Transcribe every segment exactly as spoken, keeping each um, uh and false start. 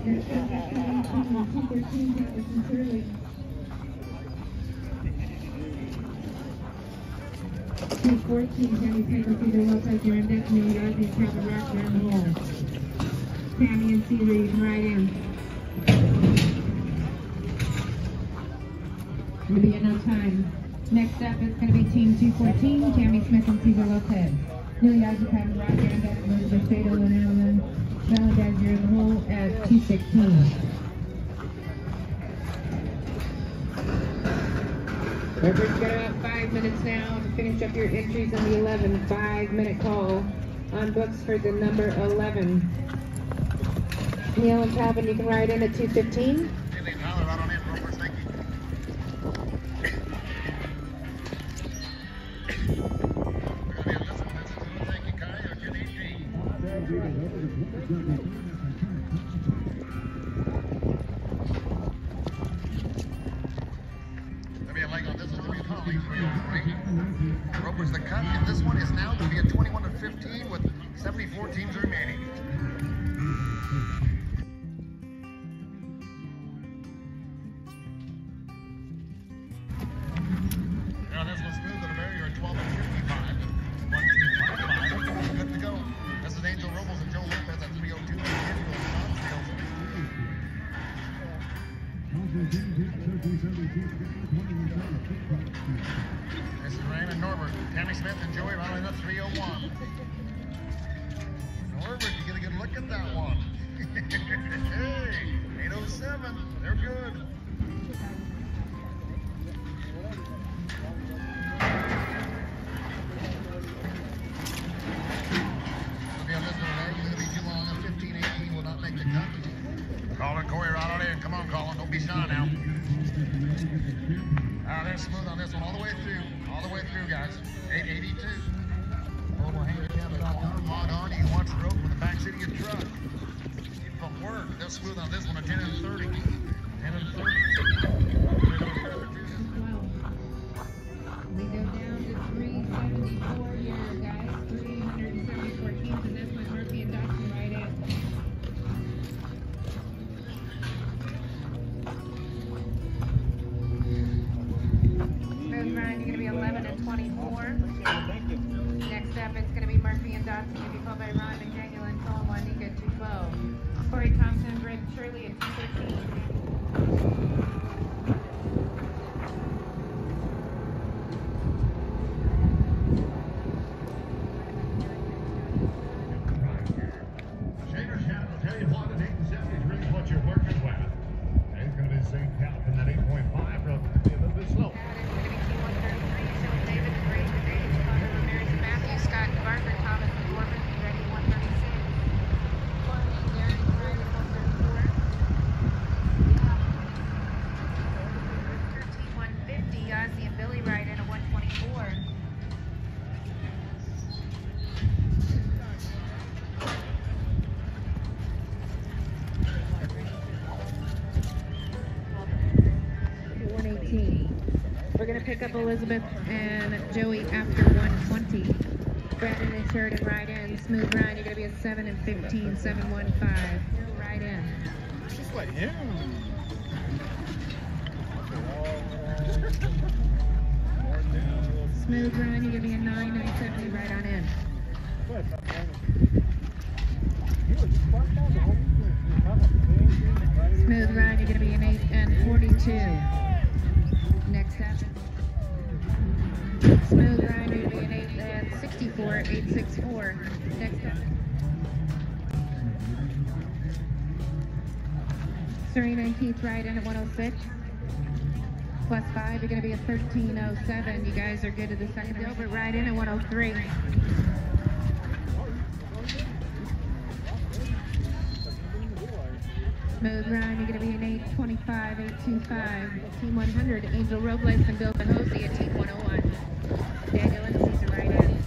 two fourteen, Tammy Piper, Peter Lopez, your index, New York, and Kevin Rock, you're in the hole. Tammy and Cedar, you can ride in. Going to be at no time. Next up, it's going to be Team two fourteen, Tammy Smith and Cesar Lopez. New York, Kevin Rock, your index, Elizabeth Fatal, and Alan Valdez, you're in the hole at two sixteen. Everybody's got about five minutes now to finish up your entries on the eleven. Five minute call on books for the number eleven. Neil and Calvin, you can ride in at two fifteen. Roper's the cut, and this one is now going to be a twenty-one to fifteen with seventy-four teams remaining. Now this one's smooth and a barrier at twelve and fifty-five. one two five five. Good to go. This is Angel Robles and Joe Lopez at three oh two. This is Raymond Norbert, Tammy Smith and Joey Riley at three oh one. Norbert, you get a good look at that one. Hey, eight oh seven, they're good. It'll be on this one, it's going to be too long. fifteen eighteen will not make the cut. Colin, Corey, right on in. Come on, Colin, don't be shy now. Ah, they're smooth on this one all the way through. All the way through, guys. eight eighty-two. Mobile handicap dot com. Log on. You can watch the road from the back seat of your truck. From work. They're smooth on this one at ten and thirty. ten and thirty. We go down to three seventy-four here, guys. three seventy-four teams, and this one, Murphy and Dawson right in. Ryan, you're going to be eleven and twenty-four. Next up, it's going to be Murphy and Dotson. Going to be followed by Ron and Daniel and Cole, Juanica, two twelve. Corey Thompson, Brent Shirley at two thirteen. Shaver's Cat will tell you what, an eight and seven is really what you're working with. And it's going to be the same count from that eight point five, but it's going to be a little bit slow. Scott Barker, Thomas and Corbin, ready one thirty-six. Darren Pride at one thirty-four. T one fifty, Ozzy and Billy ride in at one twenty-four. one eighteen. We're going to pick up Elizabeth and Joey after one twenty. Brandon and Sheridan ride in. Smooth Ryan, you're going to be a seven and fifteen, seven one five. Ride in. Just like him. Smooth Ryan, you're going to be a nine, nine seventy, right on in. Smooth Ryan, you're going to be an eight and forty-two. Next up. Smooth Ryan, you're going to be an eight and sixty-four, eight sixty-four. Next up. Surrey nineteenth ride in at one oh six. Plus five, you're going to be a thirteen oh seven. You guys are good to the second. Dilbert ride in at one oh three. Smooth Ryan, you're going to be an eight twenty-five, eight twenty-five. Team one hundred, Angel Robles and Bill Behosi at Team one oh one. Daniel and Caesar right in.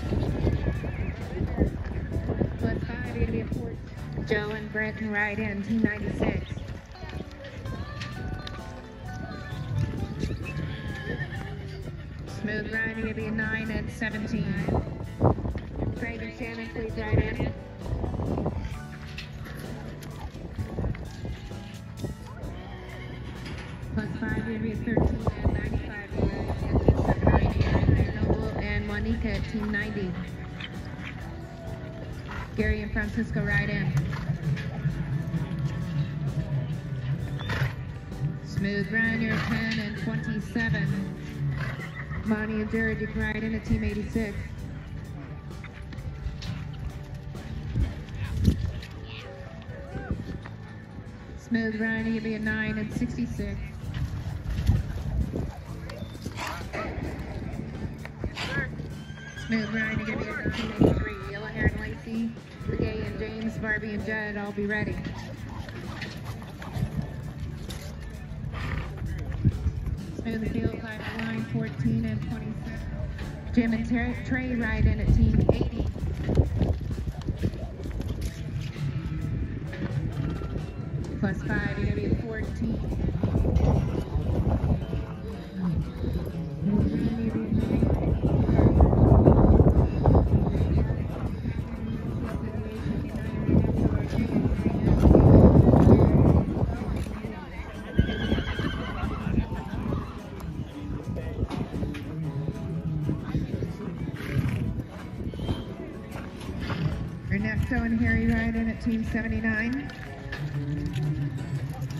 Plus five, you're going to be a four. Joe and Brenton right in, Team ninety-six. Smooth Ryan, you're going to be a nine and seventeen. Craig and Shannon, please ride in. team ninety. Gary and Francisco ride in. Smooth run, you're ten and twenty-seven. Monty and Jared, you can ride in at team eighty-six. Smooth run, you'll be a nine and sixty-six. Smooth run, you're gonna be a nine and eighty-three. Yellow hair and Lacey, Gay and James, Barbie and Judd, all be ready. Smooth field, climb the line, fourteen and twenty-seven. Jim and Trey, Trey ride in at team eighty. Plus five, you're gonna be a fourteen. Ernesto and Harry ride in at team seventy-nine.